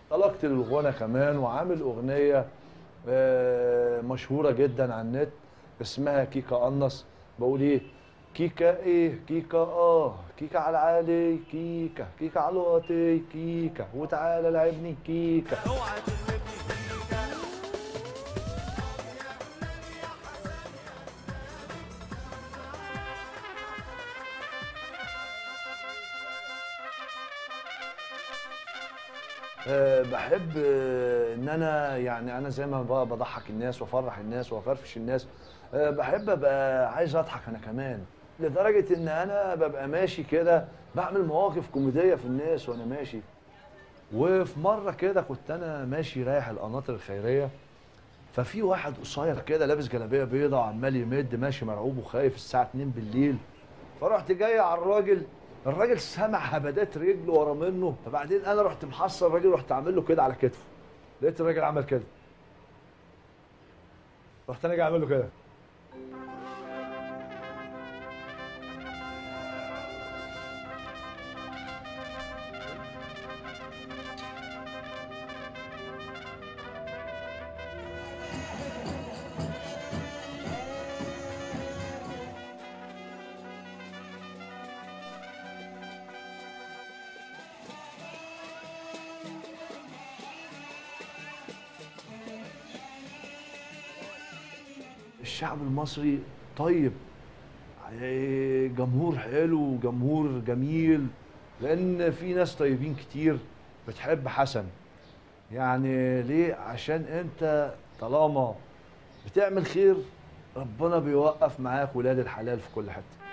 انطلقت للغنى كمان وعامل اغنيه مشهوره جدا على النت اسمها كيكا قنص. بقول ايه؟ كيكا ايه كيكا كيكا على العالي كيكا كيكا على الواطي كيكا وتعالى لعبني كيكا. بحب ان انا يعني انا زي ما بقى بضحك الناس وافرح الناس وافرفش الناس. بحب ابقى عايز اضحك انا كمان، لدرجه ان انا ببقى ماشي كده بعمل مواقف كوميديه في الناس وانا ماشي. وفي مره كده كنت انا ماشي رايح القناطر الخيريه، ففي واحد قصير كده لابس جلابيه بيضه وعمال يمد ماشي مرعوب وخايف الساعه 2 بالليل. فرحت جاي على الراجل سمع هبدات رجله ورا منه، فبعدين انا رحت محصل الراجل رحت عامل له كده على كتفه. لقيت الراجل عمل كده، رحت انا جاي عامل له كده. الشعب المصري طيب، جمهور حلو وجمهور جميل، لان في ناس طيبين كتير بتحب حسن. يعني ليه؟ عشان انت طالما بتعمل خير ربنا بيوقف معاك ولاد الحلال في كل حته.